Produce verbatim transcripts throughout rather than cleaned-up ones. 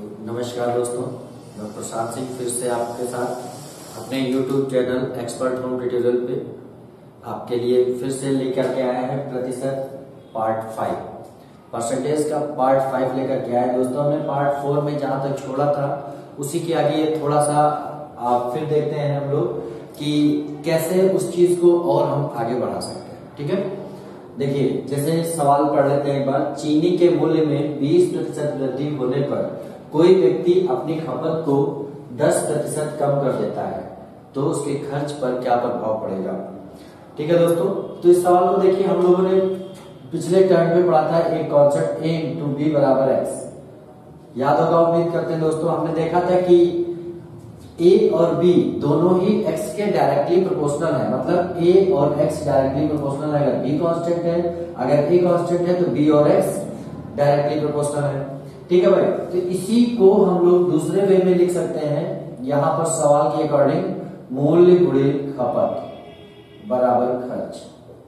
नमस्कार दोस्तों, मैं प्रशांत सिंह फिर से आपके साथ अपने YouTube channel expert home tutorial पे आपके लिए फिर से लेकर के आया है प्रतिशत पार्ट फाइव। परसेंटेज का पार्ट फाइव लेकर के आया दोस्तों। हमने पार्ट फोर में जहां तक छोड़ा था उसी के आगे थोड़ा सा आप फिर देखते हैं हम लोग कि कैसे उस चीज को और हम आगे बढ़ा सकते हैं। ठीक है, देखिए जैसे सवाल पढ़ लेते हैं एक बार। चीनी के मूल्य में बीस प्रतिशत वृद्धि होने पर कोई व्यक्ति अपनी खपत को दस प्रतिशत कम कर देता है तो उसके खर्च पर क्या प्रभाव पड़ेगा। ठीक है दोस्तों, तो इस सवाल को देखिए हम लोगों ने पिछले टर्म में पढ़ा था एक कॉन्सेप्ट ए इंटू बी बराबर एक्स। याद होगा, उम्मीद करते हैं दोस्तों। हमने देखा था कि ए और बी दोनों ही एक्स के डायरेक्टली प्रोपोर्शनल है, मतलब ए और एक्स डायरेक्टली प्रोपोर्शनल है अगर बी कांस्टेंट है, अगर ए कांस्टेंट है तो बी और एक्स डायरेक्टली प्रोपोर्शनल है। ठीक है भाई, तो इसी को हम लोग दूसरे वे में लिख सकते हैं। यहां पर सवाल के अकॉर्डिंग मूल्य गुणे खपत बराबर खर्च।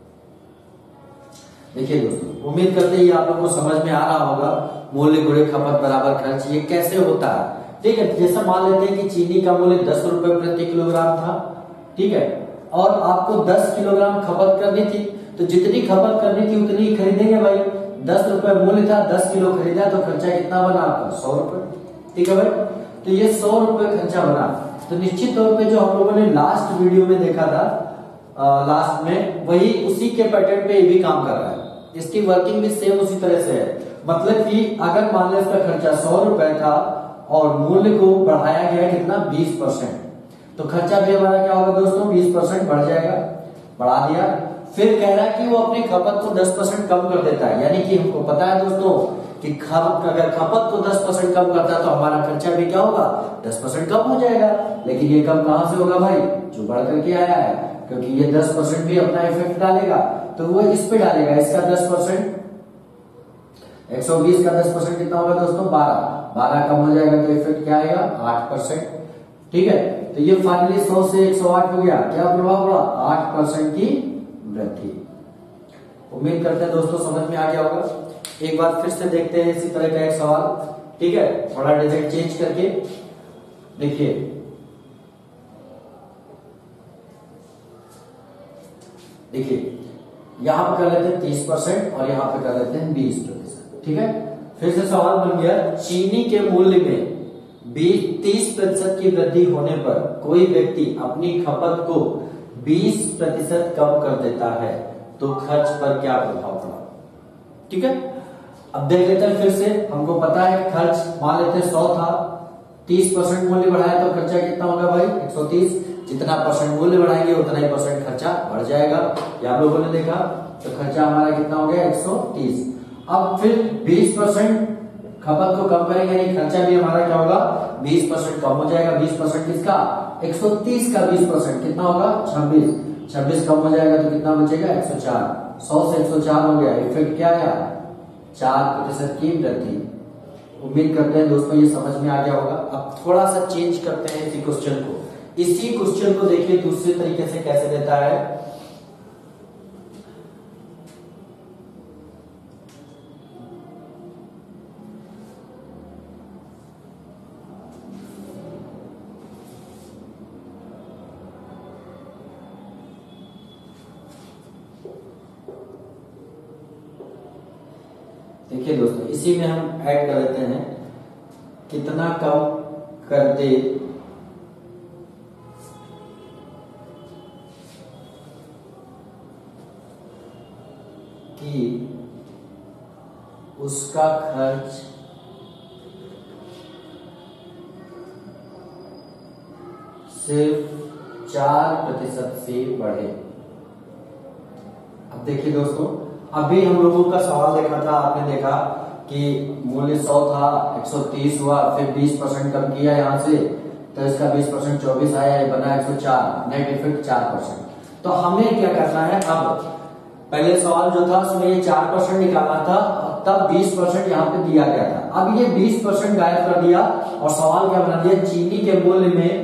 देखिए दोस्तों, उम्मीद करते हैं आप लोगों को समझ में आ रहा होगा मूल्य गुणे खपत बराबर खर्च ये कैसे होता है। ठीक है, जैसा मान लेते हैं कि चीनी का मूल्य दस रुपए प्रति किलोग्राम था। ठीक है, और आपको दस किलोग्राम खपत करनी थी, तो जितनी खपत करनी थी उतनी ही खरीदेंगे भाई। दस रुपए मूल्य था, दस किलो खरीदा तो खर्चा कितना बना आपका? सौ रुपए। ठीक है भाई, तो ये सौ रुपए खर्चा बना। तो निश्चित तौर पे जो हम लोगों ने लास्ट वीडियो में देखा था, आ, लास्ट में वही उसी के पैटर्न पे ये भी काम कर रहा है। इसकी वर्किंग भी सेम उसी तरह से है। मतलब कि अगर मान लो इसका खर्चा सौ रुपए था और मूल्य को बढ़ाया गया कितना? बीस परसेंट, तो खर्चा भी हमारा क्या होगा दोस्तों? बीस परसेंट बढ़ जाएगा। बढ़ा दिया, फिर कह रहा है कि वो अपनी खपत को दस परसेंट कम कर देता है। यानी कि हमको पता है दोस्तों कि खपत अगर खपत को दस परसेंट कम करता है तो हमारा खर्चा भी क्या होगा? दस परसेंट कम हो जाएगा। लेकिन ये कम कहां से होगा भाई? जो बढ़ करके आया है, क्योंकि ये दस परसेंट भी अपना इफेक्ट डालेगा तो वो इस पे डालेगा। इसका दस परसेंट, एक सौ बीस का दस परसेंट कितना होगा दोस्तों? बारह। बारह कम हो जाएगा तो इफेक्ट क्या आएगा? आठ परसेंट। ठीक है, तो ये फाइनली सौ से एक सौ आठ हो गया। क्या प्रभाव पड़ा? आठ परसेंट की वृद्धि। उम्मीद करते हैं दोस्तों समझ में आ गया होगा। एक बार फिर से देखते हैं इसी तरह का एक सवाल। ठीक है, थोड़ा डिजाइन चेंज करके देखिए। देखिए यहां पर कर लेते हैं तीस परसेंट और यहां पे कर लेते हैं बीस प्रतिशत। ठीक है, फिर से सवाल बन गया। चीनी के मूल्य में बीस तीस प्रतिशत की वृद्धि होने पर कोई व्यक्ति अपनी खपत को बीस प्रतिशत कम कर देता है तो खर्च पर क्या प्रभाव पड़ा। ठीक है, अब देख लेते हैं फिर से। हमको पता है खर्च मान लेते हैं सौ था, तीस परसेंट मूल्य बढ़ाया तो खर्चा कितना होगा भाई? एक सौ तीस। जितना परसेंट मूल्य बढ़ाएंगे उतना ही परसेंट खर्चा बढ़ जाएगा। ये आप लोगों ने देखा, तो खर्चा हमारा कितना हो गया? एक सौ तीस। अब फिर बीस परसेंट खपत को कम करेंगे, यानी खर्चा भी हमारा क्या होगा? बीस परसेंट कम हो जाएगा। बीस परसेंट किसका? एक सौ तीस का बीस परसेंट कितना होगा? छब्बीस। छब्बीस कम हो जाएगा तो कितना बचेगा? एक सौ चार। सौ से एक सौ चार हो गया। इफेक्ट क्या आया? चार प्रतिशत की वृद्धि। उम्मीद करते हैं दोस्तों ये समझ में आ गया होगा। अब थोड़ा सा चेंज करते हैं इसी क्वेश्चन को। इसी क्वेश्चन को देखिए दूसरे तरीके से कैसे देता है। देखिए दोस्तों, इसी में हम ऐड कर लेते हैं कितना कम कर दे कि उसका खर्च सिर्फ चार प्रतिशत से बढ़े। अब देखिए दोस्तों, अभी हम लोगों का सवाल देखा था, आपने देखा कि मूल्य सौ था, एक सौ तीस हुआ, फिर बीस परसेंट कम किया यहां से तो इसका बीस परसेंट चौबीस आया, बना एक सौ चार। नेट इफेक्ट चार परसेंट। तो हमें क्या करना है? अब पहले सवाल जो था उसमें ये चार परसेंट निकालना था, तब बीस परसेंट यहाँ पे दिया गया था। अब ये बीस परसेंट गायब कर दिया और सवाल क्या बना दिया? चीनी के मूल्य में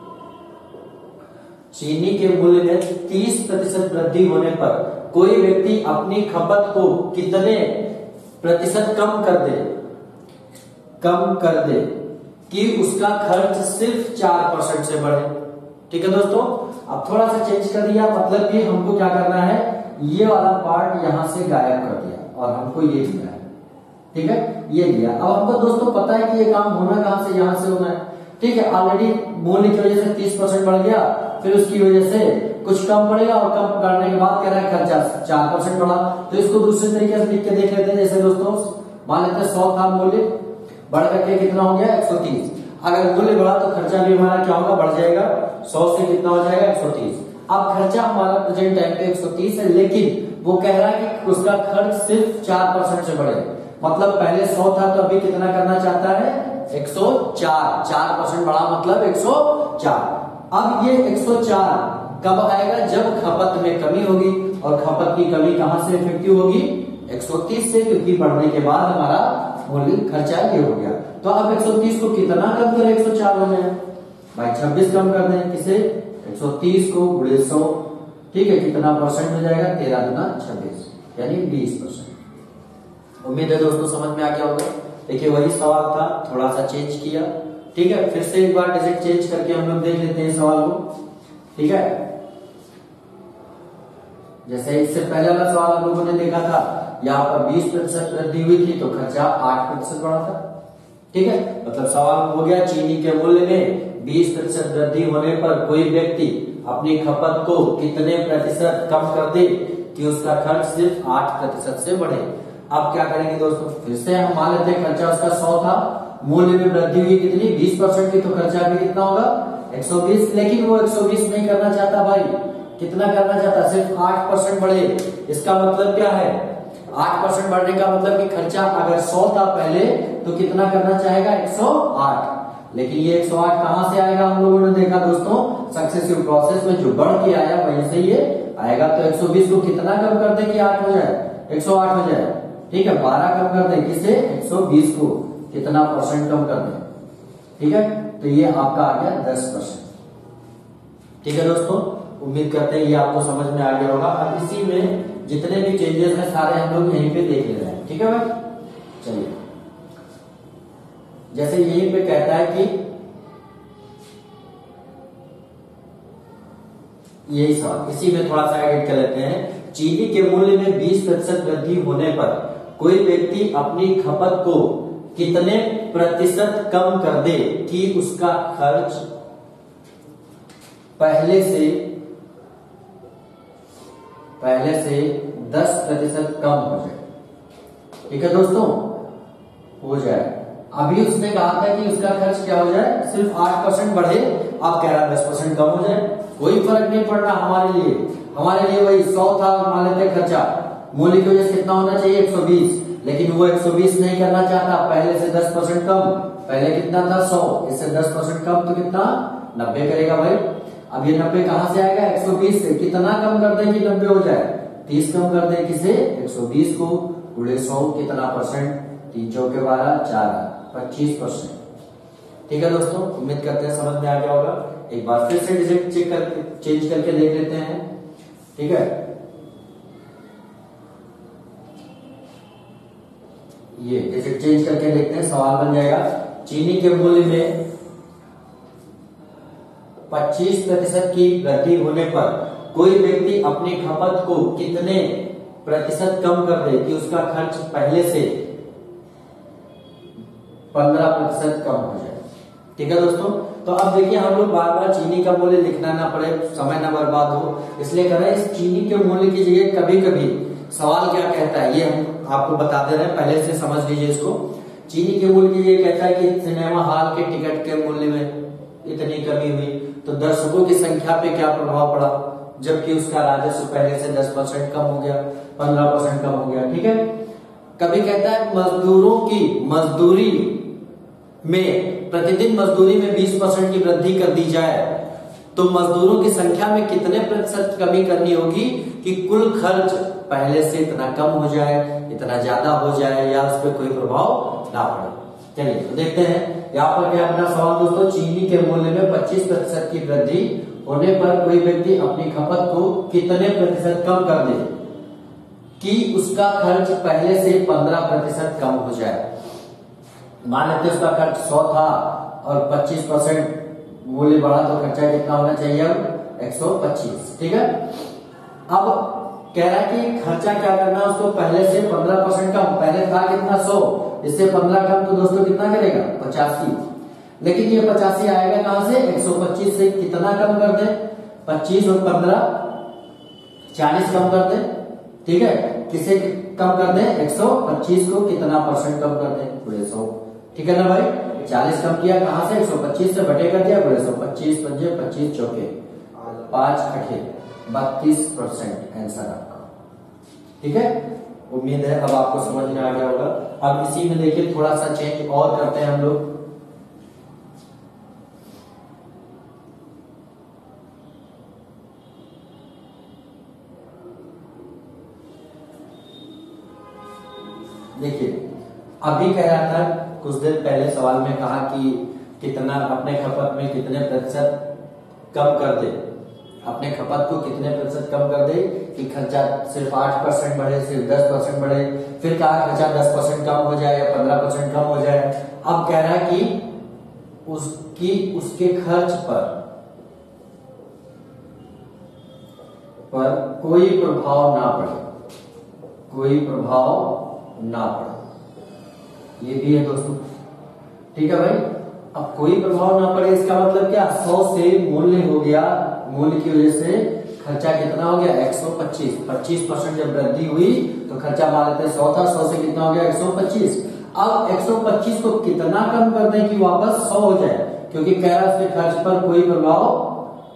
चीनी के मूल्य में तीस प्रतिशत वृद्धि होने पर कोई व्यक्ति अपनी खपत को कितने प्रतिशत कम कर दे कम कर दे कि उसका खर्च सिर्फ चार परसेंट से बढ़े। ठीक है दोस्तों, अब थोड़ा सा चेंज कर दिया, मतलब कि हमको क्या करना है, ये वाला पार्ट यहां से गायब कर दिया और हमको ये दिया है। ठीक है, ये दिया। अब हमको दोस्तों पता है कि ये काम होना कहां से, यहां से होना है। ठीक है, ऑलरेडी मूल्य की वजह से तीस परसेंट बढ़ गया, फिर उसकी वजह से कुछ कम पड़ेगा और कम करने के बाद कह रहा है खर्चा चार परसेंट बढ़ा। तो इसको दूसरे तरीके से लिख के देख लेते हैं। जैसे दोस्तों मान लेते हैं सौ था मूल्य, बढ़ करके कितना हो गया एक सौ तीस। अगर मूल्य बढ़ा तो खर्चा भी हमारा क्या होगा, बढ़ जाएगा। सौ से कितना हो जाएगा एक सौ तीस। अब खर्चा हमारा प्रेजेंट टाइम पे एक सौ तीस है, लेकिन वो कह रहा है कि उसका खर्च सिर्फ चार परसेंट से बढ़े। मतलब पहले सौ था तो अभी कितना करना चाहता है, एक सौ चार। चार परसेंट बढ़ा मतलब एक सौ चार। अब ये एक सौ चार कब आएगा, जब खपत में कमी होगी, और खपत की कमी कहां से इफेक्टिव होगी, एक सौ तीस से, क्योंकि बढ़ने के बाद हमारा मूल्य खर्चा ये हो गया। तो अब एक सौ तीस को कितना कम करें, एक सौ चार हो जाए भाई छब्बीस कम कर दें, किसे, एक सौ तीस को गुणे सौ। ठीक है, कितना परसेंट हो जाएगा, तेरह गुना छब्बीस यानी बीस परसेंट। उम्मीद है दोस्तों समझ में आ गया होगा। देखिए वही सवाल था, थोड़ा सा चेंज किया। ठीक है, फिर से एक बार डिजिट चेंज करके हम लोग देख लेते हैं सवाल को। ठीक है, जैसे इससे पहले वाला सवाल हम लोगों ने देखा था, यहाँ पर बीस प्रतिशत वृद्धि हुई थी तो खर्चा आठ प्रतिशत बढ़ा था। ठीक है, मतलब सवाल हो गया चीनी के मूल्य में बीस प्रतिशत वृद्धि होने पर कोई व्यक्ति अपनी खपत को कितने प्रतिशत कम कर दे कि उसका खर्च सिर्फ आठ प्रतिशत से बढ़े। अब क्या करेंगे दोस्तों, फिर से हम मान लेते हैं खर्चा उसका सौ था, मूल्य में वृद्धि हुई कितनी, बीस परसेंट की, तो खर्चा भी कितना होगा, एक सौ बीस। लेकिन वो एक सौ बीस नहीं करना चाहता भाई, कितना करना चाहता, सिर्फ आठ परसेंट बढ़े। इसका मतलब क्या है, आठ परसेंट बढ़ने का मतलब कि खर्चा अगर सौ था पहले तो कितना करना चाहेगा, एक सौ आठ। लेकिन ये एक सौ आठ कहां से आएगा, हम लोगों ने देखा दोस्तों सक्सेसिव प्रोसेस में जो बढ़ के आया वहीं से ये आएगा। तो एक सौ बीस को कितना कम कर दे कि आठ हो जाए, एक सौ आठ हो जाए। ठीक है, बारह कम कर दे, किसे, एक सौ बीस को, कितना परसेंट कम कर दे। ठीक है, तो ये आपका आ गया दस परसेंट। ठीक है दोस्तों, उम्मीद करते हैं ये आपको समझ में आ गया होगा। अब इसी में जितने भी चेंजेस हैं सारे हम लोग यहीं पे देख ले रहे हैं। ठीक है भाई, चलिए जैसे यहीं पे कहता है कि यही सवाल, इसी में थोड़ा सा एडिट कर लेते हैं। चीनी के मूल्य में बीस प्रतिशत वृद्धि होने पर कोई व्यक्ति अपनी खपत को कितने प्रतिशत कम कर दे कि उसका खर्च पहले से पहले से दस प्रतिशत कम हो जाए। ठीक है दोस्तों, हो जाए। अभी उसने कहा था कि उसका खर्च क्या हो जाए, सिर्फ आठ परसेंट बढ़े, आप कह रहा दस परसेंट कम हो जाए। कोई फर्क नहीं पड़ रहा हमारे लिए, हमारे लिए वही सौ था मान लेते खर्चा, मूल्य की वजह से कितना होना चाहिए, एक सौ बीस। लेकिन वो एक सौ बीस नहीं करना चाहता, पहले से दस परसेंट कम। पहले कितना था, सौ, इससे दस परसेंट कम तो कितना, नब्बे करेगा भाई। अब ये नब्बे कहां से आएगा, एक सौ बीस से। कितना कम कर दे कि नब्बे हो जाए, तीस कम कर दे, किसे, एक सौ बीस को, गुणे सौ, कितना परसेंट, तीन चौके बारह, चार पच्चीस परसेंट। ठीक है दोस्तों, उम्मीद करते हैं समझ में आ गया होगा। एक बार फिर से डिजिट चेक करके चेंज करके देख लेते हैं। ठीक है, ये डिजिट चेंज करके देखते हैं, सवाल बन जाएगा चीनी के मूल्य में पच्चीस प्रतिशत की वृद्धि होने पर कोई व्यक्ति अपनी खपत को कितने प्रतिशत कम कर दे कि उसका खर्च पहले से पंद्रह प्रतिशत कम हो जाए। ठीक है दोस्तों, तो अब देखिए हम लोग बार बार चीनी का मूल्य लिखना ना पड़े, समय ना बर्बाद हो, इसलिए कर रहे हैं इस चीनी के मूल्य की जगह कभी कभी सवाल क्या कहता है ये हम आपको बता दे रहे हैं, पहले से समझ लीजिए इसको। चीनी के मूल्य की जगह कहता है कि सिनेमा हॉल के टिकट के मूल्य में इतनी कमी हुई तो दर्शकों की संख्या पे क्या प्रभाव पड़ा, जबकि उसका राजस्व पहले से दस परसेंट कम हो गया, पंद्रह परसेंट कम हो गया। ठीक है, कभी कहता है मजदूरों की मजदूरी में प्रतिदिन मजदूरी में बीस परसेंट की वृद्धि कर दी जाए तो मजदूरों की संख्या में कितने प्रतिशत कमी करनी होगी कि कुल खर्च पहले से इतना कम हो जाए, इतना ज्यादा हो जाए या उस पर कोई प्रभाव ना पड़े। चलिए तो देखते हैं यहाँ पर क्या अपना सवाल दोस्तों, चीनी के मूल्य में पच्चीस प्रतिशत की वृद्धि होने पर कोई व्यक्ति अपनी खपत को कितने प्रतिशत कम कर दे कि उसका खर्च पहले से पंद्रह प्रतिशत कम हो जाए। मान लेते उसका खर्च सौ था, और पच्चीस परसेंट मूल्य बढ़ा तो खर्चा कितना होना चाहिए? अब एक सौ पच्चीस। ठीक है, अब कह रहा है कि खर्चा क्या करना है उसको पहले से पंद्रह परसेंट कम। पहले था कितना? सौ, इससे पंद्रह कम तो दोस्तों कितना करेगा? पचासी। लेकिन ये पचासी आएगा कहां से? एक सौ पच्चीस से। कितना कम कर दे? पच्चीस और पंद्रह चालीस कम कर दे। ठीक है, किसे कम कर दे? एक सौ पच्चीस को कितना परसेंट कम कर दे? पूरे सौ। ठीक है ना भाई, चालीस कम किया कहां से? एक सौ पच्चीस से बटे कर दिया पूरे सौ। पच्चीस पंजे पच्चीस चौके पांच अठे बत्तीस परसेंट आंसर आपका। ठीक है, उम्मीद है अब आपको समझ में आ गया होगा। अब इसी में देखिए थोड़ा सा चेंज और करते हैं हम लोग। देखिए अभी कह रहा था कुछ देर पहले सवाल में कहा कि कितना अपने खपत में कितने प्रतिशत कम कर दे, अपने खपत को कितने प्रतिशत कम कर दे कि खर्चा सिर्फ आठ परसेंट बढ़े, सिर्फ दस परसेंट बढ़े। फिर कहा खर्चा दस परसेंट कम हो जाए या पंद्रह परसेंट कम हो जाए। अब कह रहा है कि उसकी उसके खर्च पर पर कोई प्रभाव ना पड़े, कोई प्रभाव ना पड़े। ये भी है दोस्तों। ठीक है भाई, अब कोई प्रभाव ना पड़े इसका मतलब क्या? सौ से मूल्य हो गया, मूल्य की वजह से खर्चा कितना हो गया? एक सौ पच्चीस। पच्चीस परसेंट जब वृद्धि हुई तो खर्चा मान लेते हैं सौ था, सौ से कितना हो गया? एक सौ पच्चीस। अब एक सौ पच्चीस को कितना कम कर दें कि वापस सौ हो जाए? क्योंकि कह रहा है उसके खर्च पर कोई प्रभाव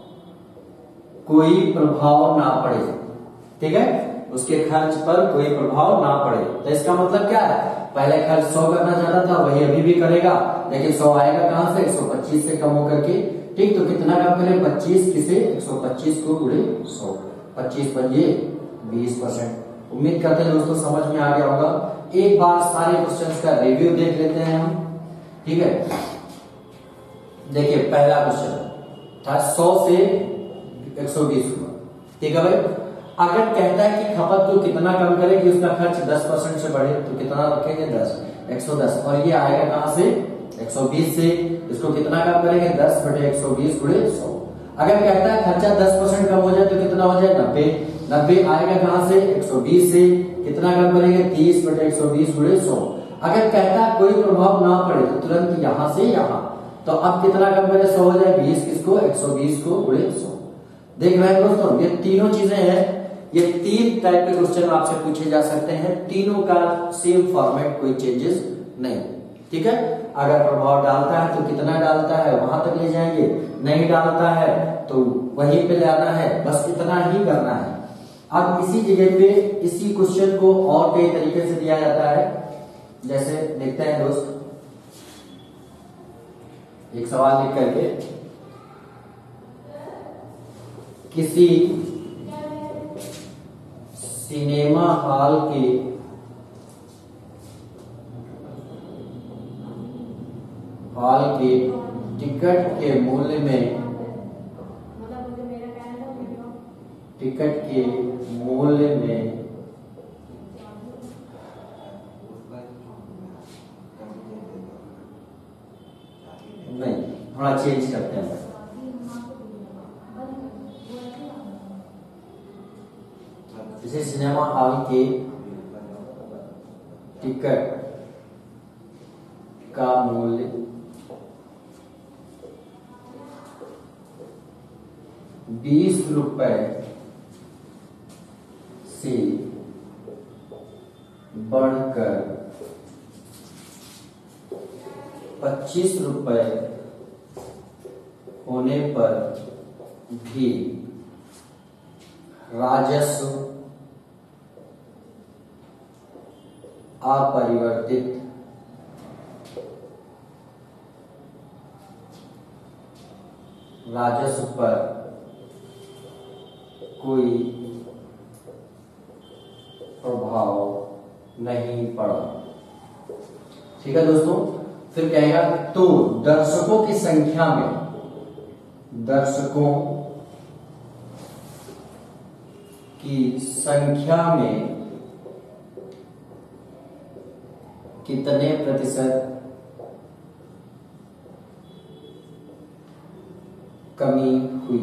कोई प्रभाव ना पड़े। ठीक है, उसके खर्च पर कोई प्रभाव ना पड़े। तो इसका मतलब क्या है? पहले खर्च सौ करना चाहता था, वही अभी भी करेगा, लेकिन सौ आएगा कहां से? एक सौ पच्चीस से कम होकर के। ठीक, तो कितना कम करें? पच्चीस किसे? एक सौ पच्चीस को गुणे सौ। पच्चीस पंजे बीस परसेंट। उम्मीद करते हैं दोस्तों समझ में आ गया होगा। एक बार सारे क्वेश्चंस का रिव्यू देख लेते हैं हम। ठीक है, देखिए पहला क्वेश्चन था सौ से एक सौ बीस हुआ। ठीक है भाई, अगर कहता है कि खपत को कितना कम करे कि उसका खर्च दस परसेंट से बढ़े तो कितना रखेंगे? दस, एक सौ दस। और ये आएगा कहां से? एक सौ बीस से। इसको कितना कम करेंगे? दस बटे एक सौ बीस गुणे सौ। अगर कहता है खर्चा दस परसेंट कम हो जाए तो कितना हो जाए? नब्बे। नब्बे आएगा कहां से? एक सौ बीस से। कितना कम करेंगे? तीस बटे एक सौ बीस गुणे सौ। अगर कहता है कोई प्रभाव ना पड़े तो तुरंत यहां से यहां। तो अब कितना कम करें? सौ हो जाए। बीस किसको? एक सौ बीस को गुणे सौ। देख रहे हैं दोस्तों, ये तीनों चीजें हैं। ये तीन टाइप के क्वेश्चन आपसे पूछे जा सकते हैं, तीनों का सेम फॉर्मेट, कोई चेंजेस नहीं। ठीक है, अगर प्रभाव डालता है तो कितना डालता है वहां तक ले जाएंगे, नहीं डालता है तो वहीं पे ले आना है, बस इतना ही करना है। अब इसी जगह पे इसी क्वेश्चन को और कई तरीके से दिया जाता है। जैसे देखते हैं दोस्त, एक सवाल लिख करके किसी सिनेमा हॉल के हॉल के टिकट के मूल्य में टिकट के मूल्य में नहीं, थोड़ा चेंज करते हैं। जैसे सिनेमा हॉल के टिकट का मूल्य बीस रुपए से बढ़कर पच्चीस रुपए होने पर भी राजस्व अपरिवर्तित राजस्व पर कोई प्रभाव नहीं पड़ा। ठीक है दोस्तों, फिर कहेगा तो दर्शकों की संख्या में दर्शकों की संख्या में कितने प्रतिशत कमी हुई।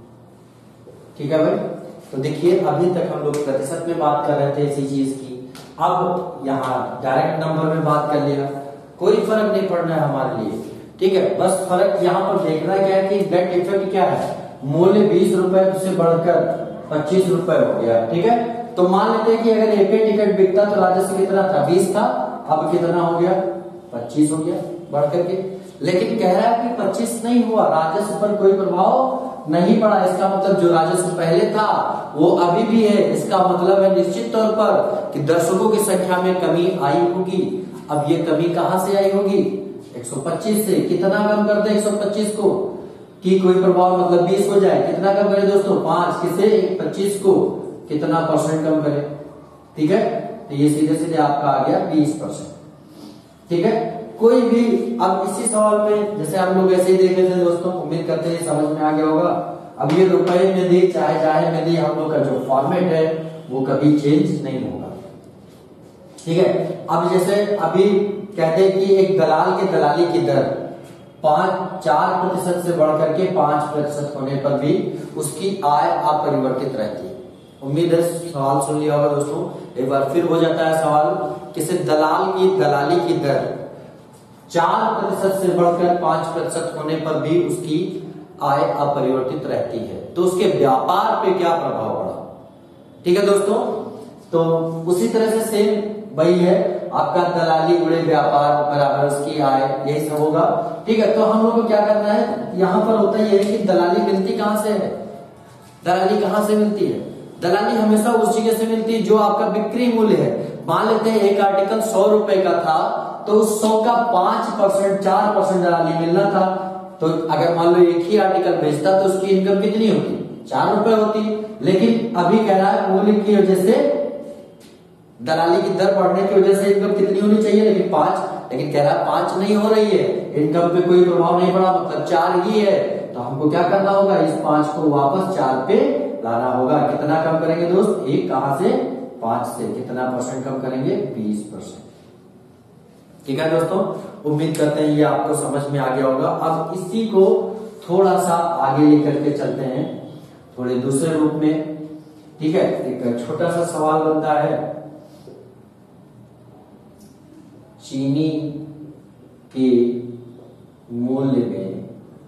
ठीक है भाई। तो देखिए अभी तक हम लोग प्रतिशत में बात कर रहे थे इसी चीज की, अब यहाँ डायरेक्ट नंबर में बात कर लिया, कोई फर्क नहीं पड़ना है हमारे लिए। ठीक है, बस फर्क यहाँ पर देखना क्या है कि नेट इफेक्ट क्या है, मूल्य बीस रुपए से बढ़कर पच्चीस रुपए हो गया। ठीक है, तो मान लेते हैं कि अगर एक ही टिकट बिकता तो राजस्व कितना था, बीस था, अब कितना हो गया, पच्चीस हो गया बढ़ करके। लेकिन कह रहा है कि पच्चीस नहीं हुआ, राजस्व पर कोई प्रभाव नहीं पड़ा। इसका मतलब जो राजस्व पहले था वो अभी भी है। इसका मतलब है निश्चित तौर पर कि दर्शकों की संख्या में कमी आई होगी। अब ये कमी कहां से आई होगी, एक सौ पच्चीस से। कितना कम कर दे एक सौ पच्चीस को कि कोई प्रभाव मतलब बीस हो जाए, कितना कम करे दोस्तों, पांच किसे, पच्चीस को कितना परसेंट कम करे। ठीक है, तो ये सीधे सीधे आपका आ गया बीस परसेंट। ठीक है, कोई भी अब इसी सवाल में जैसे हम लोग ऐसे ही देखे थे दोस्तों, उम्मीद करते हैं समझ में आ गया होगा। अब ये रुपए में दी चाहे चाहे में दी, हम लोग का जो फॉर्मेट है वो कभी चेंज नहीं होगा। ठीक है, अब जैसे अभी कहते हैं कि एक दलाल के दलाली की दर पांच चार प्रतिशत से बढ़कर के पांच प्रतिशत होने पर भी उसकी आय अपरिवर्तित रहती है। उम्मीद है सवाल सुन लिया होगा दोस्तों, एक बार फिर हो जाता है सवाल, किसी दलाल की दलाली की दर चार प्रतिशत से बढ़कर पांच प्रतिशत होने पर भी उसकी आय अपरिवर्तित रहती है, तो उसके व्यापार पे क्या प्रभाव पड़ा। ठीक है दोस्तों, तो उसी तरह से सेम वही है, आपका दलाली गुणे व्यापार बराबर उसकी आय, यही सब होगा। ठीक है, तो हम लोग को क्या करना है, यहाँ पर होता ही है कि दलाली मिलती कहां से है, दलाली कहां से मिलती है, दलाली हमेशा उस जगह से मिलती है जो आपका बिक्री मूल्य है। मान लेते हैं एक आर्टिकल सौ रुपए का था, तो उस सौ का पांच परसेंट चार परसेंट दलाली मिलना था। तो अगर मान लो एक ही आर्टिकल बेचता तो उसकी इनकम कितनी होती, चार रुपए होती। लेकिन अभी कह रहा है मूल्य की वजह से, दलाली की दर बढ़ने की वजह से इनकम कितनी होनी चाहिए, लेकिन पांच, लेकिन कह रहा है पांच नहीं हो रही है, इनकम पे कोई प्रभाव नहीं पड़ा, मतलब चार ही है। तो हमको क्या करना होगा, इस पांच को वापस चार पे लाना होगा। कितना कम करेंगे दोस्त, एक कहां से, पांच से। कितना परसेंट कम करेंगे, बीस परसेंट। ठीक है दोस्तों, उम्मीद करते हैं ये आपको समझ में आ गया होगा। अब इसी को थोड़ा सा आगे लेकर के चलते हैं, थोड़े दूसरे रूप में। ठीक है, एक छोटा सा सवाल बनता है, चीनी के मूल्य में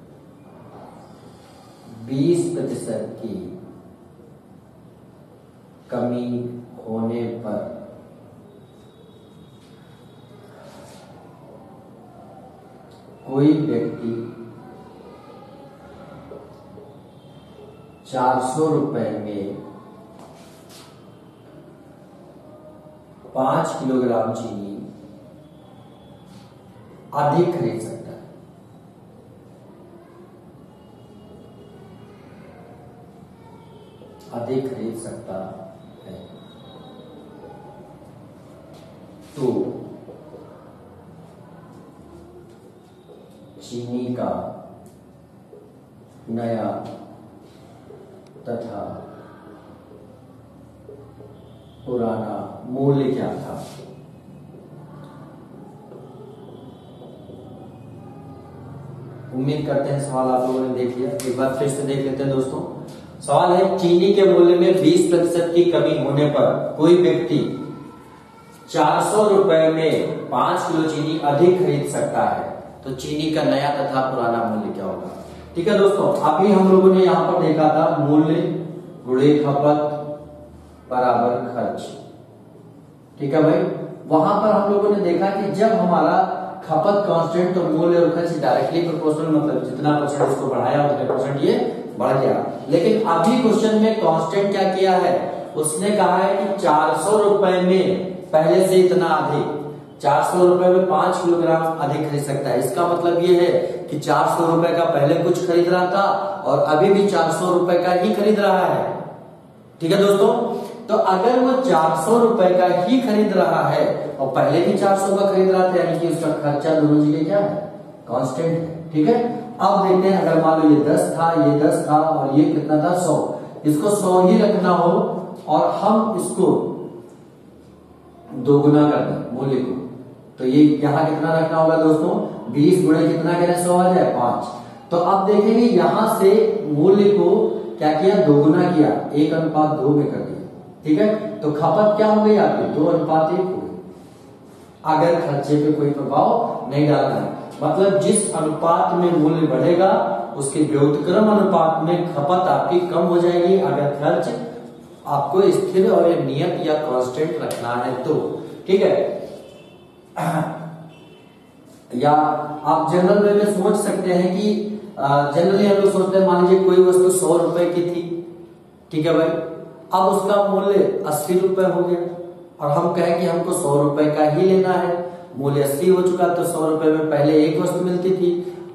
बीस प्रतिशत की कमी होने पर कोई व्यक्ति चार सौ रुपए में पांच किलोग्राम चीनी अधिक खरीद सकता है। अधिक खरीद सकता है तो चीनी का नया तथा पुराना मूल्य क्या था। उम्मीद करते हैं सवाल आप लोगों ने देख लिया, एक बार फिर से देख लेते हैं दोस्तों। सवाल है, चीनी के मूल्य में बीस प्रतिशत की कमी होने पर कोई व्यक्ति चार सौ रुपए में पांच किलो चीनी अधिक खरीद सकता है, तो चीनी का नया तथा पुराना मूल्य क्या होगा। ठीक है दोस्तों, अभी हम लोगों ने यहां पर देखा था मूल्य गुणे खपत बराबर खर्च। ठीक है भाई, वहां पर हम लोगों ने देखा कि जब हमारा खपत कांस्टेंट तो मूल्य और खर्च डायरेक्टली प्रोपोर्शनल, मतलब जितना परसेंट उसको बढ़ाया उतने परसेंट ये बढ़ गया। लेकिन अभी क्वेश्चन में कांस्टेंट क्या किया है, उसने कहा है कि चार सौ रुपए में पहले से इतना अधिक, चार सौ रुपए में पांच किलोग्राम अधिक खरीद सकता है। इसका मतलब ये है कि चार सौ रुपए का पहले कुछ खरीद रहा था और अभी भी चार सौ रुपए का ही खरीद रहा है। ठीक है दोस्तों, तो अगर वो चार सौ रुपए का ही खरीद रहा है और पहले भी चार सौ का खरीद रहा था, यानी कि उसका खर्चा दोनों जगह क्या है, कांस्टेंट है। ठीक है, अब देखते हैं, अगर मान लो ये दस था, ये दस था और ये कितना था, सौ, इसको सौ ही रखना हो और हम इसको दोगुना कर दें मूल्य को, तो ये यहां कितना रखना होगा दोस्तों, बीस गुणे कितना करें, सौ आ जाए पांच। तो अब देखेंगे यहां से मूल्य को क्या किया, दोगुना किया, एक अनुपात दो में कर दिया। ठीक है, तो खपत क्या हो गई आपकी, दो अनुपात एक हो गई। अगर खर्चे पे कोई प्रभाव नहीं डालना है, मतलब जिस अनुपात में मूल्य बढ़ेगा उसके व्युत्क्रम अनुपात में खपत आपकी कम हो जाएगी। अगर खर्च आपको स्थिर और नियत या कांस्टेंट रखना है तो। ठीक है, या आप जनरल वे में सोच सकते हैं कि जनरली हम लोग सोचते हैं, मान लीजिए कोई वस्तु सौ रुपए की थी, ठीक है भाई, अब उसका मूल्य अस्सी रुपए हो गया और हम कहें कि हमको सौ रुपए का ही लेना है, मूल्य अस्सी हो चुका, तो सौ रुपए में पहले एक वस्तु मिलती थी,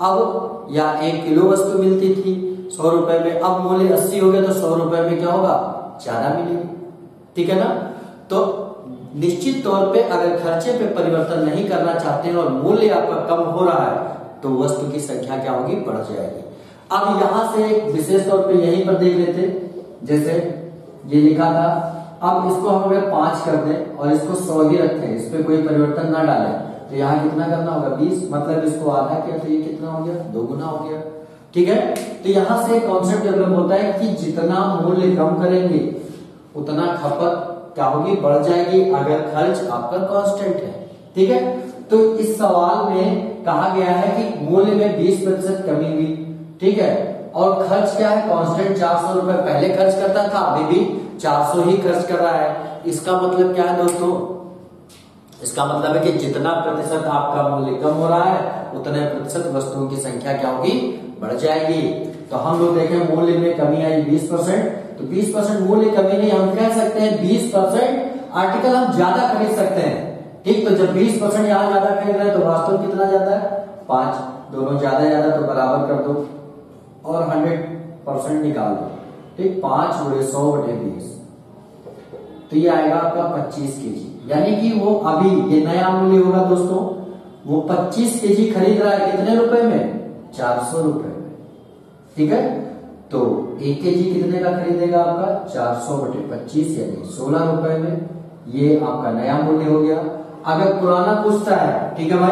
अब या एक किलो वस्तु मिलती थी सौ रुपए में, अब मूल्य अस्सी हो गया तो सौ रुपए में क्या होगा, ज्यादा मिलेगी। ठीक है ना, तो निश्चित तौर पे अगर खर्चे पे परिवर्तन नहीं करना चाहते हैं और मूल्य आपका कम हो रहा है तो वस्तु की संख्या क्या होगी, बढ़ जाएगी। अब यहां से एक विशेष तौर पे यहीं पर देख लेते, जैसे ये लिखा था, अब इसको हम अगर पांच कर दें और इसको सौ ही रखें, इस पे कोई परिवर्तन ना डालें, तो यहाँ कितना करना होगा, बीस, मतलब इसको आधा किया तो ये कितना हो गया, दोगुना हो गया। ठीक है, तो यहां से कॉन्सेप्ट डेवलप होता है कि जितना मूल्य कम करेंगे उतना खपत क्या होगी, बढ़ जाएगी, अगर खर्च आपका कांस्टेंट है। ठीक है, तो इस सवाल में कहा गया है कि मूल्य में बीस प्रतिशत कमी हुई। ठीक है, और खर्च क्या है, कांस्टेंट चार सौ रुपए पहले खर्च करता था, अभी भी चार सौ ही खर्च कर रहा है। इसका मतलब क्या है दोस्तों, इसका मतलब है कि जितना प्रतिशत आपका मूल्य कम हो रहा है उतने प्रतिशत वस्तुओं की संख्या क्या होगी, बढ़ जाएगी। तो हम लोग देखें मूल्य में कमी आई बीस परसेंट, तो बीस परसेंट मूल्य कमी नहीं, हम कह सकते हैं बीस परसेंट आर्टिकल हम ज्यादा खरीद सकते हैं। ठीक, तो जब बीस परसेंट यहाँ ज्यादा खरीद रहे हैं तो वास्तव कितना ज्यादा है, पांच, दोनों ज्यादा ज्यादा तो बराबर कर दो और हंड्रेड परसेंट निकाल दो। ठीक, पांच बटे सौ बटे बीस, तो ये आएगा आपका पच्चीस केजी, यानी कि वो अभी ये नया मूल्य होगा दोस्तों, वो पच्चीस केजी खरीद रहा है कितने रुपए में, चार सौ रुपए में। ठीक है, तो एक केजी कितने का खरीदेगा आपका, चार सौ बटे पच्चीस यानी सोलह रुपए में, ये आपका नया मूल्य हो गया। अगर पुराना पूछता है, ठीक है भाई,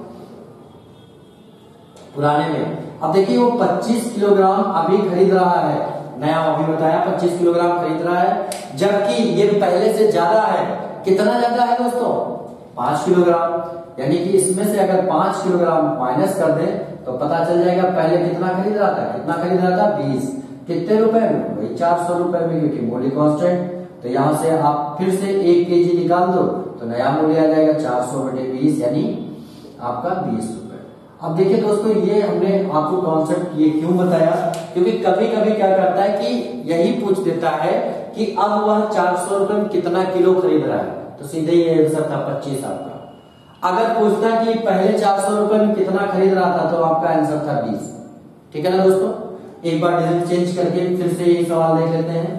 पुराने में अब देखिए वो पच्चीस किलोग्राम अभी खरीद रहा है, नया अभी बताया पच्चीस किलोग्राम खरीद रहा है, जबकि ये पहले से ज्यादा है। कितना ज्यादा है दोस्तों, पांच किलोग्राम, यानी कि इसमें से अगर पांच किलोग्राम माइनस कर दें तो पता चल जाएगा पहले कितना खरीद रहा था, कितना खरीद रहा था, बीस, कितने रुपए में, वही चार सौ रुपए में, क्योंकि मूल्य कांस्टेंट। तो यहां से आप फिर से एक केजी निकाल दो तो नया मूल्य आ जाएगा चार सौ बटे बीस यानी आपका बीस रुपए। अब देखिए दोस्तों, ये हमने आपको कॉन्सेप्ट ये क्यों बताया, क्योंकि कभी कभी क्या करता है कि यही पूछ देता है कि अब वह चार सौ रुपए में कितना किलो खरीद रहा है, तो सीधे ये आंसर था पच्चीस आपका। अगर पूछता कि पहले चार सौ रुपए में कितना खरीद रहा था तो आपका आंसर था बीस। ठीक है ना दोस्तों, एक बार डिजिट चेंज करके फिर से यही सवाल देख लेते हैं।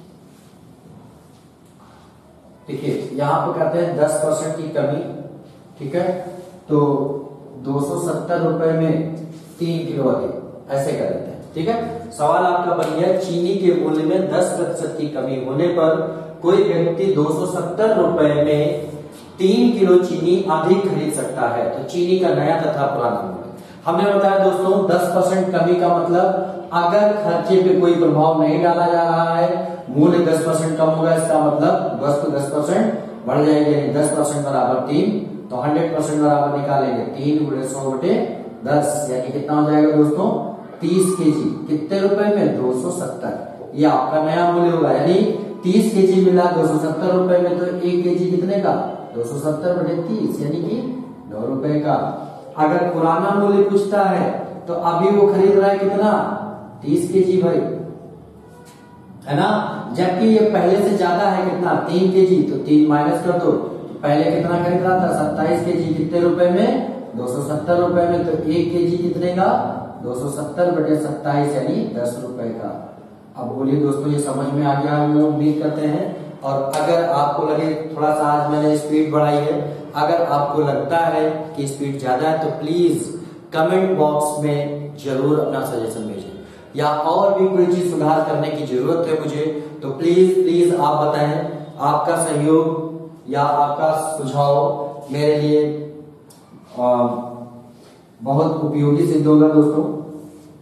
देखिए यहां पर करते हैं दस परसेंट की कमी। ठीक है, तो दो सौ सत्तर रुपए में तीन किलो अधिक, ऐसे कर लेते हैं। ठीक है, सवाल आपका बन गया, चीनी के मूल्य में दस प्रतिशत की कमी होने पर कोई व्यक्ति दो सौ सत्तर रुपए में तीन किलो चीनी अधिक खरीद सकता है। तो चीनी का नया तथा पुराना मूल्य हमने बताया दोस्तों, दस परसेंट कमी का मतलब अगर खर्चे पे कोई प्रभाव नहीं डाला जा रहा है, मूल्य दस परसेंट कम होगा, इसका मतलब वस्तु दस परसेंट बढ़ जाएगी, दस परसेंट बराबर तीन, तो हंड्रेड परसेंट बराबर निकालेंगे तीन बटे सौ बटे दस, यानी कितना हो जाएगा दोस्तों, तीस केजी, कितने रुपए में, दो सौ सत्तर, ये आपका नया मूल्य होगा। यानी तीस केजी मिला दो सौ सत्तर रुपए में, तो एक केजी कितने का, दो सौ सत्तर बटे तीस यानी कि नौ रुपए का। अगर पुराना मूल्य पूछता है तो अभी वो खरीद रहा है कितना, तीस केजी भाई, है ना, जबकि ये पहले से ज्यादा है कितना, तीन केजी, तो तीन माइनस कर दो, पहले कितना खरीद रहा था, सत्ताईस केजी, कितने रुपए में, दो सौ सत्तर रुपए में, तो एक केजी कितने का, दो सौ सत्तर बटे सत्ताईस यानी दस रुपए का। अब बोलिए दोस्तों, ये समझ में आ गया हम लोग उम्मीद करते हैं। और अगर आपको लगे थोड़ा सा आज मैंने स्पीड बढ़ाई है, अगर आपको लगता है कि स्पीड ज्यादा है तो प्लीज कमेंट बॉक्स में जरूर अपना सजेशन भेजें, या और भी कोई चीज सुधार करने की जरूरत है मुझे तो प्लीज प्लीज आप बताएं। आपका सहयोग या आपका सुझाव मेरे लिए आ, बहुत उपयोगी सिद्ध होगा दोस्तों।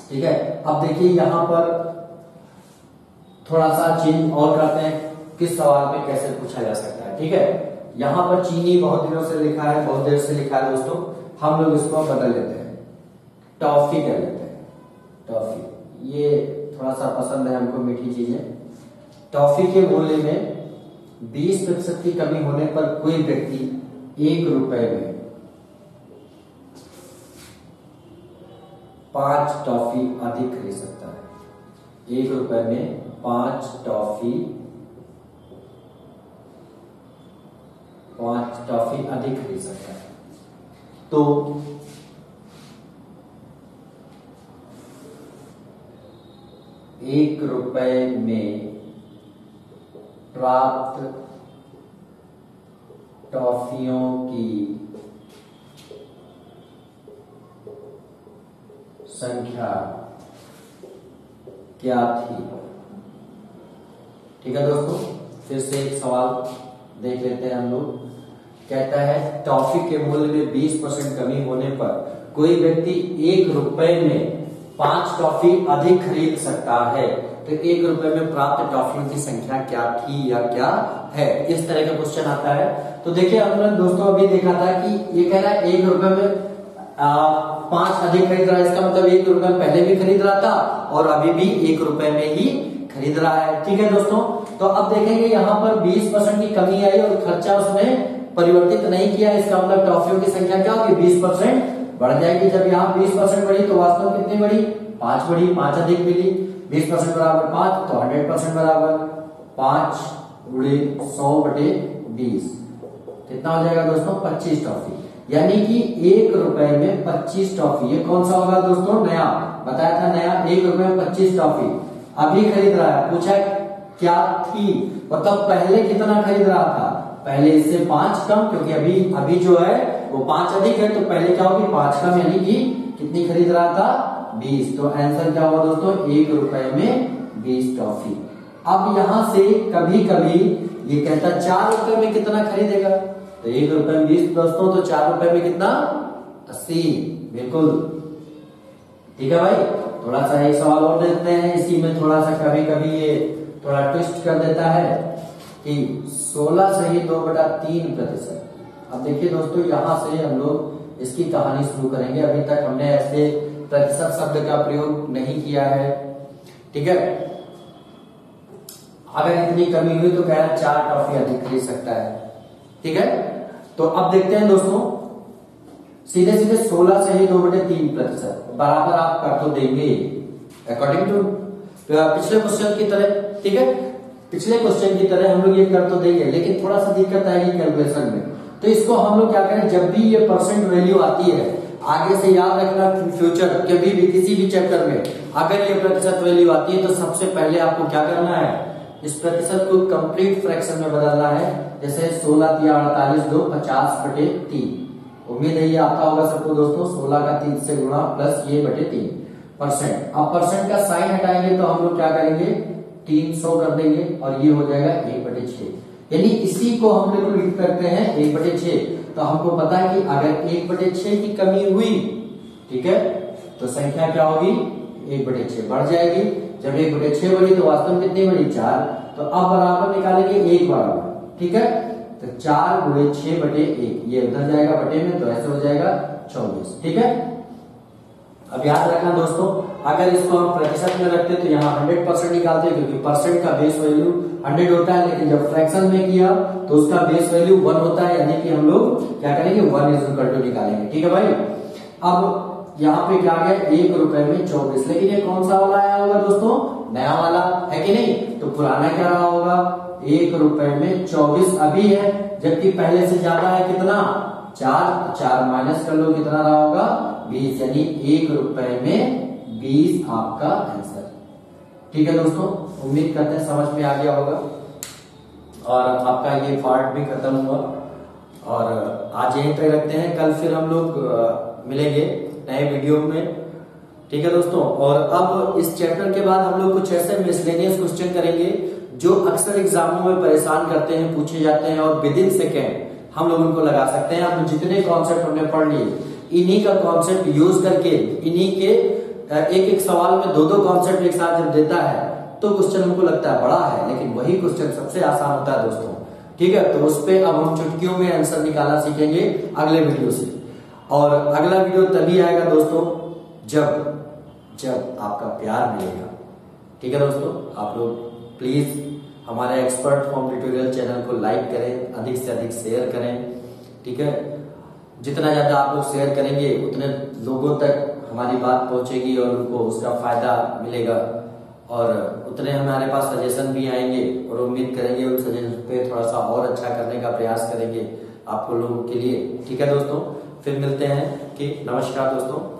ठीक है। अब देखिए यहाँ पर थोड़ा सा चेंज और करते हैं, किस सवाल में कैसे पूछा जा सकता है। ठीक है, यहाँ पर चीनी बहुत दिनों से लिखा है, बहुत देर से लिखा है दोस्तों, हम लोग इसको बदल लेते हैं, टॉफी कर लेते हैं। टॉफी ये थोड़ा सा पसंद है हमको, मीठी चीजें। टॉफी के मूल्य में बीस प्रतिशत की कमी होने पर कोई व्यक्ति एक रुपए में पांच टॉफी अधिक खरीद सकता है। एक रुपए में पांच टॉफी पांच टॉफी अधिक खरीद सकता है। तो एक रुपए में प्राप्त टॉफियों की संख्या क्या थी। ठीक है दोस्तों, फिर से एक सवाल देख लेते हैं हम लोग। कहता है टॉफी के मूल्य में बीस परसेंट कमी होने पर कोई व्यक्ति एक रुपए में पांच टॉफी अधिक खरीद सकता है, तो एक रुपए में प्राप्त टॉफियों की संख्या क्या थी या क्या है, इस तरह का क्वेश्चन आता है। तो देखिए हमने दोस्तों अभी देखा था कि ये कह रहा है एक रुपए में पांच अधिक खरीद रहा है, इसका मतलब एक रुपए पहले भी खरीद रहा था और अभी भी एक रुपए में ही खरीद रहा है। ठीक है दोस्तों, तो अब देखेंगे यहाँ पर बीस परसेंट की कमी आई और खर्चा उसने परिवर्तित नहीं किया, इसका मतलब टॉफियों की संख्या क्या होगी, बीस परसेंट बढ़ जाएगी। जब यहाँ बीस परसेंट बढ़ी तो वास्तव में कितनी बढ़ी, पांच बढ़ी, पांच अधिक मिली। बीस परसेंट बराबर पांच, तो हंड्रेड परसेंट बराबर पांच गुणे सौ बटे बीस, कितना हो जाएगा दोस्तों, पच्चीस टॉफी। यानी कि एक रुपए में पच्चीस टॉफी, ये कौन सा होगा दोस्तों, नया बताया था, नया। एक रुपए में पच्चीस टॉफी अभी खरीद रहा है। पूछा क्या थी, मतलब पहले कितना खरीद रहा था, पहले इससे पांच कम, क्योंकि अभी अभी जो है वो पांच अधिक है, तो पहले क्या होगी, पांच कम, यानी कि कितनी खरीद रहा था, बीस। तो आंसर क्या होगा दोस्तों, एक रुपए में बीस टॉफी। अब यहां से कभी कभी ये कहता चार रुपए में कितना खरीदेगा, तो एक रुपए में बीस दोस्तों, तो चार रुपए में कितना, अस्सी, बिल्कुल ठीक है भाई। थोड़ा सा एक सवाल और देते हैं, इसी में थोड़ा सा कभी कभी ये थोड़ा ट्विस्ट कर देता है कि सोलह सही दो बटा तीन प्रतिशत। अब देखिए दोस्तों, यहां से हम लोग इसकी कहानी शुरू करेंगे। अभी तक हमने ऐसे प्रतिशत शब्द का प्रयोग नहीं किया है। ठीक है, अगर इतनी कमी हुई तो कह रहा है चार टॉफी अधिक खरीद सकता है। ठीक है, तो अब देखते हैं दोस्तों, सीधे सीधे सोलह से ही दो बटे तीन प्रतिशत बराबर आप कर तो देंगे अकॉर्डिंग टू पिछले क्वेश्चन की तरह। ठीक है, पिछले क्वेश्चन की तरह हम लोग ये कर तो देंगे, लेकिन थोड़ा सा दिक्कत आएगी कैलकुलेशन में। तो इसको हम लोग क्या करें, जब भी ये परसेंट वैल्यू आती है, आगे से याद रखना, फ्यूचर कभी भी किसी भी चैप्टर में अगर ये प्रतिशत वैल्यू आती है तो सबसे पहले आपको क्या करना है, इस प्रतिशत को कंप्लीट फ्रैक्शन में बदलना है। जैसे सोलह या अड़तालीस दो पचास बटे तीन, उम्मीद है ये आता होगा सबको दोस्तों। सोलह का तीन से गुणा प्लस ये बटे तीन परसेंट। अब परसेंट का साइन हटाएंगे तो हम लोग क्या करेंगे, तीन सौ कर देंगे और ये हो जाएगा एक बटे छह। यानी इसी को हम लोग लिख करते हैं एक बटे छह। तो हमको पता है कि अगर एक बटे छह की कमी हुई, ठीक है, तो संख्या क्या होगी, एक बटे छह बढ़ जाएगी। जब एक बटे छह बढ़ी तो वास्तव में कितनी बढ़ी, चार। तो अब बराबर निकालेंगे एक बराबर, ठीक है, तो चार गुणे छह बटे एक, ये उधर जाएगा बटे में, तो ऐसे हो जाएगा चौबीस। ठीक है, अब याद रखना दोस्तों, अगर इसको हम प्रतिशत में रखते तो यहाँ हंड्रेड परसेंट निकालते, क्योंकि परसेंट का बेस वैल्यू हंड्रेड होता है, लेकिन जब फ्रैक्शन में किया तो उसका बेस वैल्यू वन होता है, यानी कि हम लोग क्या करेंगे, वन इज इक्वल टू निकालेंगे। ठीक है भाई, अब यहाँ पे क्या आ गया, एक रुपए में चौबीस। लेकिन ये कौन सा वाला आया होगा दोस्तों, नया वाला है कि नहीं, तो पुराना क्या रहा होगा, एक रुपए में चौबीस अभी है, जबकि पहले से ज्यादा है कितना, चार। चार माइनस कर लो, कितना रहा होगा, बीस। यानी एक रुपए में बीस आपका आंसर। ठीक है दोस्तों, उम्मीद करते हैं समझ में आ गया होगा और आपका ये पार्ट भी खत्म हुआ। और आज यहीं पे रखते हैं, कल फिर हम लोग मिलेंगे नए वीडियो में। ठीक है दोस्तों, और अब इस चैप्टर के बाद हम लोग कुछ ऐसे मिसलेनियस क्वेश्चन करेंगे जो अक्सर एग्जामों में परेशान करते हैं, पूछे जाते हैं और विद इन सेकेंड हम लोग उनको लगा सकते हैं। अब जितने कॉन्सेप्ट हमने पढ़ लिए, इन्हीं का कॉन्सेप्ट यूज करके, इन्हीं के एक एक सवाल में दो दो कॉन्सेप्ट एक साथ जब देता है तो क्वेश्चन हमको लगता है बड़ा है, लेकिन वही क्वेश्चन सबसे आसान होता है दोस्तों। ठीक है, तो उस पे अब हम चुटकियों में आंसर निकालना सीखेंगे अगले वीडियो से। और अगला वीडियो तभी आएगा दोस्तों जब जब आपका प्यार मिलेगा। ठीक है दोस्तों, आप लोग प्लीज हमारे एक्सपर्ट होम ट्यूटोरियल चैनल को लाइक करें, अधिक से अधिक शेयर करें। ठीक है, जितना ज्यादा आप लोग शेयर करेंगे उतने लोगों तक हमारी बात पहुंचेगी और उनको उसका फायदा मिलेगा, और उतने हमारे पास सजेशन भी आएंगे और उम्मीद करेंगे उन सजेशन पे थोड़ा सा और अच्छा करने का प्रयास करेंगे आपको लोगों के लिए। ठीक है दोस्तों, फिर मिलते हैं कि नमस्कार दोस्तों।